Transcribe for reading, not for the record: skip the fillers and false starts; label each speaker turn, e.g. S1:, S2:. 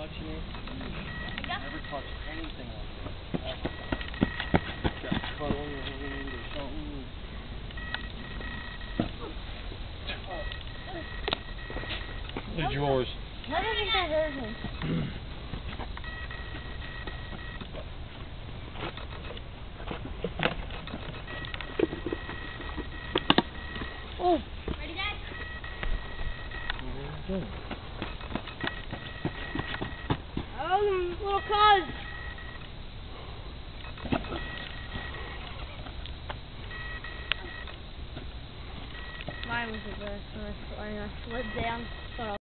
S1: touching it. Never touch anything like that. Got cut on your hand or something.
S2: It's yours.
S3: Why do you think that hurt me? Oh! Ready, Dad? Oh, little cuz! Mine was the best when I slid down.